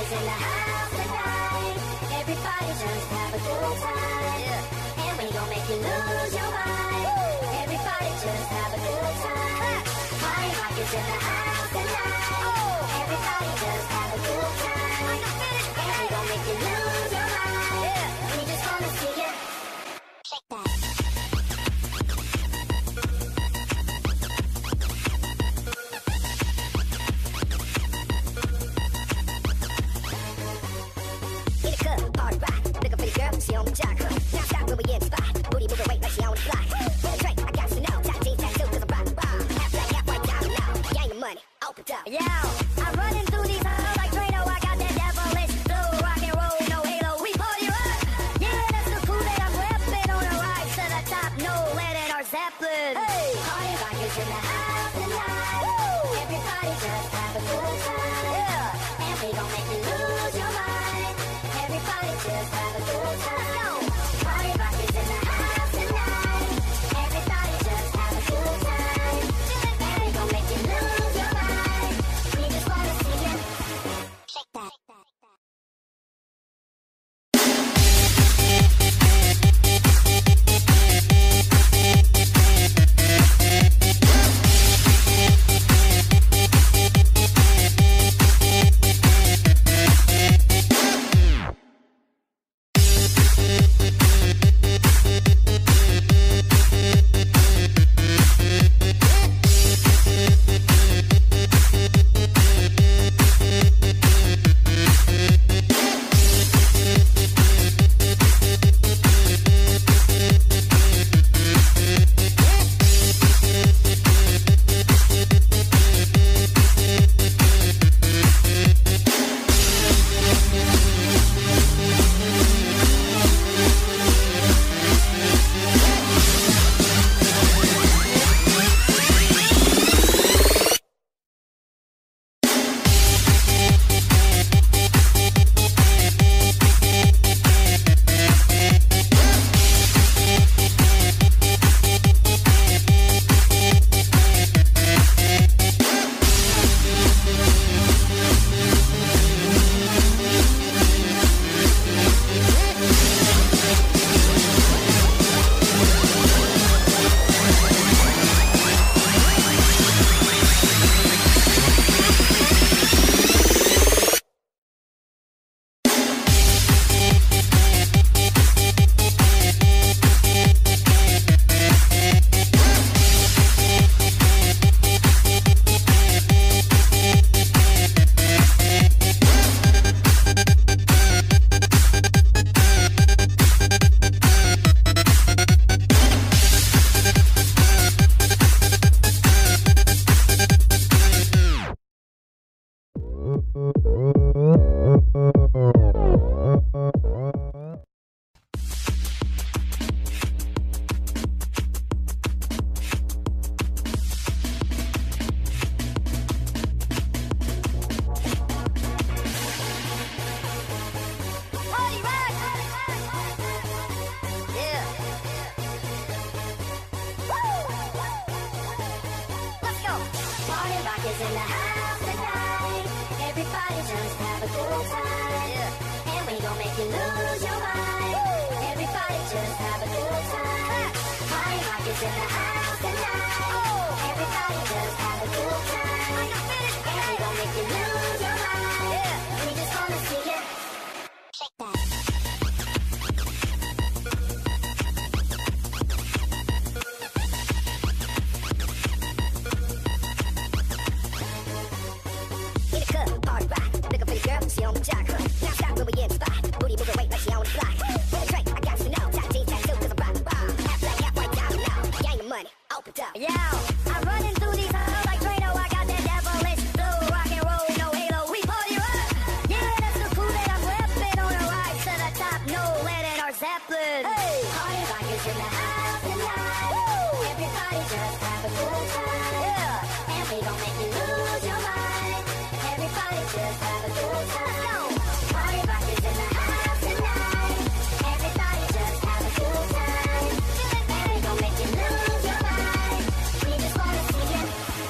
is in the house tonight. Everybody just have a good time. And we gon' make you lose your mind. Everybody just have a good time. Party rock is in the house tonight. Everybody just have a good time. And we gon' make you lose your mind. We just wanna see you shake that. She on the jock, huh? Now stop when we in the spot. Booty moving weight like she on the block. With a drink, I got to know. Tattoos, tattoo, cause I'm rock, rock. Half black, half white, down now. Gang of money, open up. Yo, I'm running through these halls like Drano. I got that devilish flow, rock and roll, no halo. We party rock. Yeah, that's the cool that I'm repping on the rise to the top. No Lennon or Zeppelin. Hey, party rock is in the house tonight. Woo! Everybody just have a good time. Yeah, and we gon' make you lose your mind. Everybody just have a good time. Party rock is in the house tonight. Everybody just have a good time. And we gon' make you lose your mind. We just wanna see you shake that. Is in the house tonight. Everybody just have a good time. And we gon' make you lose your mind. Everybody just have a good time. Party rock is in the house tonight. Everybody just have a good time. And we gon' make you lose your mind. We just wanna see you shake that. She on the jock, huh? Now stop when we in the spot. Booty moving weight like she on the block. With a drink, I got to know. Tattoos, tattoo, cause I'm rock, rock. Half black, half white, down now. Gang of money, open up. Yo, I'm running through these halls like Drano. I got that devilish flow, rock and roll, no halo. We party rock. Yeah, that's the cool that I'm repping on the rise to the top. No Lennon or Zeppelin. Hey, party rock is in the house tonight. Woo! Everybody just have a good time. Yeah, and we gon' make you lose your mind. Everybody just have a good time. Party rock is in the house tonight. Everybody just have a good time. And we gon' make you lose your mind. We just wanna see you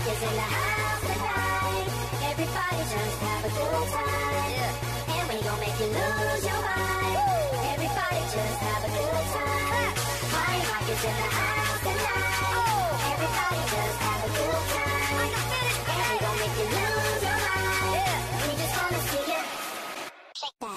is in the house tonight. Everybody just have a good time. Yeah. And we gon' make you lose your mind. Everybody just have a good time. Party rock is in the house tonight. Everybody just have a good time. And we gon' make you lose your mind. Yeah. We just wanna see you shake that.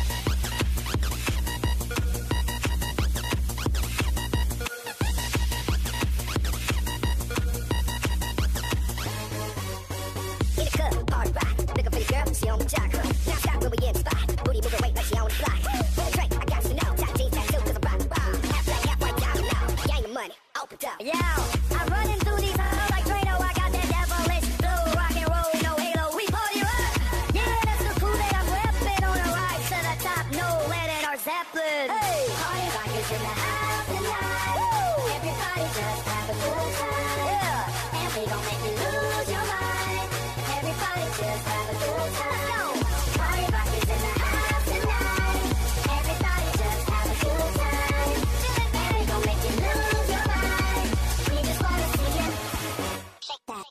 She on the jock, huh? Now stop when we in the spot. Booty moving weight like she on the block. With a drink, I got to know. Top jeans, tattoo, cause I'm rock, rock. Half black, half white, down now. Gang of money, opened up. Yo, I'm running through these halls like Drano. I got that devilish flow, rock and roll, no halo. We party rock. Yeah, that's the cool that I'm repping on a ride to the top. No Lennon or Zeppelin. Hey, party rock is in the house tonight. Woo! Everybody just have a good time. Yeah, and we gon' make you lose your mind. Everybody just have a good time. Party rock is in the house tonight. Everybody just have a good time. And we gon' make you lose your mind. We just wanna see you shake that.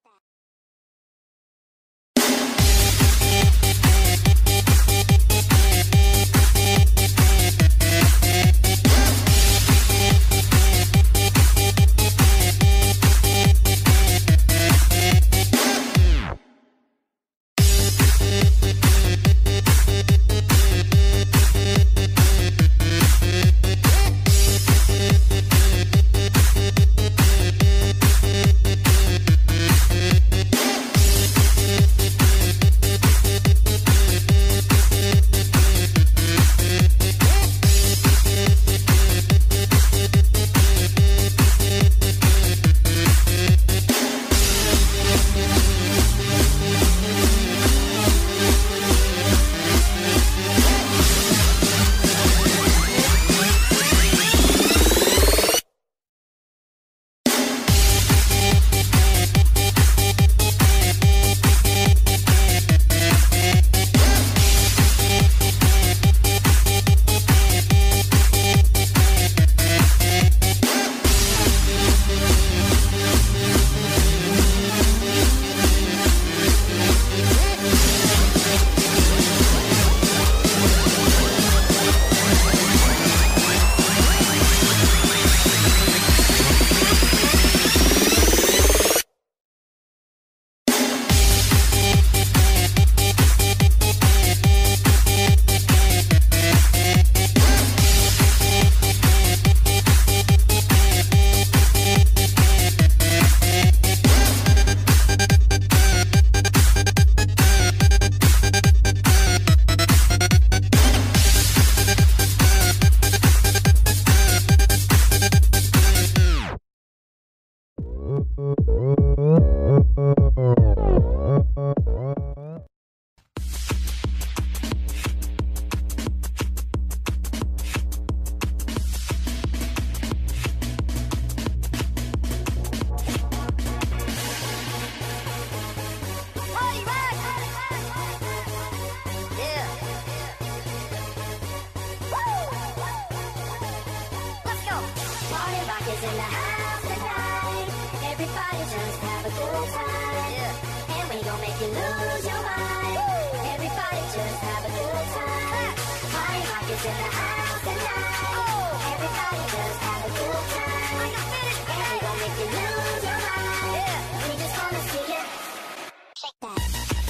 Is in the house tonight. Everybody just have a good time. Yeah. And we gon' make you lose your mind. Everybody just have a good time. Party rock is in the house tonight. Everybody just have a good time. And we gon' make you lose your mind. Yeah. We just wanna see you shake that.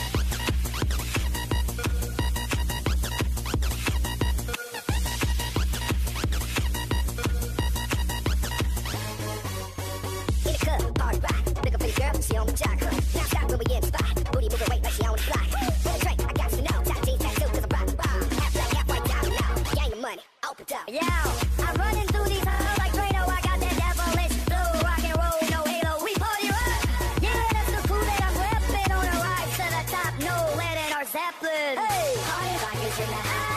She on the jock, huh? Now stop when we in the spot. Booty moving weight like she on the block. With a drink, I got to know. Top jeans, tattoo, cause I'm rock, rock. Half black, half white, down now. Gang of money, opened up. Yo, I'm running through these halls like Drano. I got that devilish flow, rock and roll, no halo. We party rock. Yeah, that's the cool that I'm repping on a ride to the top. No Lennon or Zeppelin. Hey, party rock is in the house.